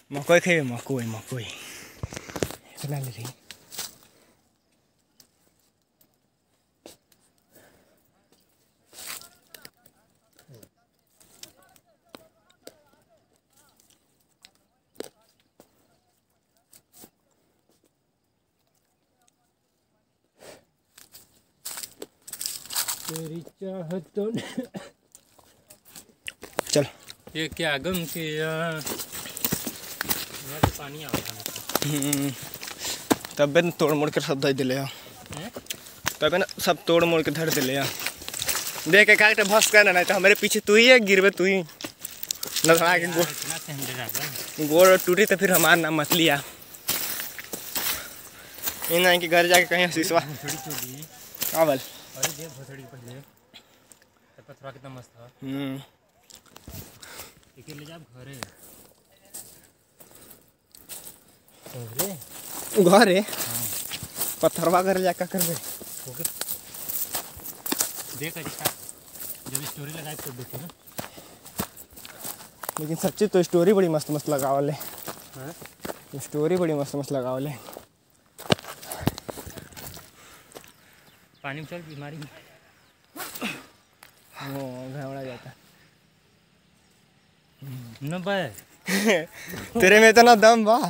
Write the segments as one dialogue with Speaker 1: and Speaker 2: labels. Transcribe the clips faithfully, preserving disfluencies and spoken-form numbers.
Speaker 1: मकई खाइए मकई मकई इतना ले रही
Speaker 2: तेरी चाहत तो
Speaker 1: चल
Speaker 2: ये क्या गम किया तो पानी आ रहा
Speaker 1: तब न तोड़ मोड़ कर सब धर दिले तब न सब तोड़ मोड़ के धर दिले देख के का भस कर ना तो हमारे पीछे तू ही है गिरबे तू ही लड़ा के गो गोड़ टूटी तो फिर हमारा नाम मत लिया इन नहीं कि घर जाके कहीं शीशवा आवल
Speaker 2: अरे देख भोसड़ी पहले तब पथरा कितना मस्त था
Speaker 1: हम्म
Speaker 2: एक ले जा घरे घरे
Speaker 1: घरे हां पत्थरवा घर जाके करबे
Speaker 2: ओके देख अच्छा जब स्टोरी लगाए तो देखो ना
Speaker 1: लेकिन सच्ची तो स्टोरी बड़ी मस्त मस्त लगावले
Speaker 2: हां
Speaker 1: स्टोरी बड़ी मस्त मस्त लगावले
Speaker 2: पानी में चल बीमारी
Speaker 1: वो घबरा जाता
Speaker 2: न बे
Speaker 1: तेरे में इतना दम बा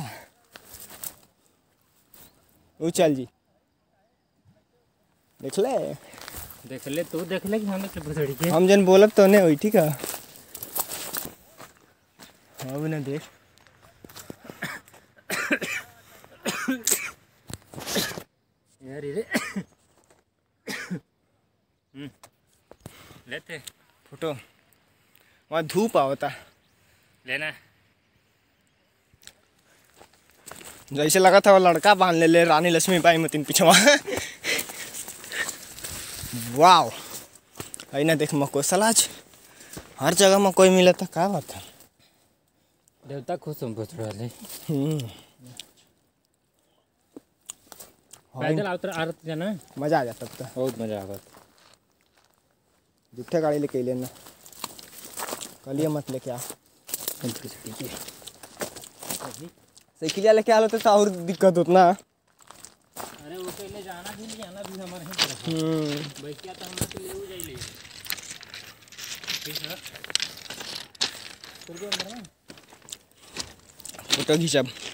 Speaker 1: उचल जी देख ले
Speaker 2: देख ले तू देख ले कि हमें के भोसड़ी के
Speaker 1: हम जन बोलब तो नहीं हुई ठीक है अब ना देख
Speaker 2: यार रे लेते
Speaker 1: फोटो वहाँ धूप आवता
Speaker 2: लेना
Speaker 1: जैसे लगा था वो लड़का बांध ले ले रानी लक्ष्मीबाई मतीन पिछवा वाओ आई ना देख मको सलाज हर जगह में कोई मिला था क्या बात है
Speaker 2: देवता खुश हम भोसड़ा ले
Speaker 1: हम्म
Speaker 2: पैदल आवतर आरत जाना
Speaker 1: मजा आ जाता तो
Speaker 2: बहुत मजा आवत
Speaker 1: जुट्ठे गाड़ी लेके लेना कलिए मत लेके आ साइकिल लेके आलो तो और दिक्कत होता ना
Speaker 2: अरे वो तो ले जाना भी नहीं आना भी हमारे ही तरफ
Speaker 1: हम्म
Speaker 2: भाई क्या तो हम तो ले जाई ले ठीक है चल गया अंदर में
Speaker 1: फोटो खींचब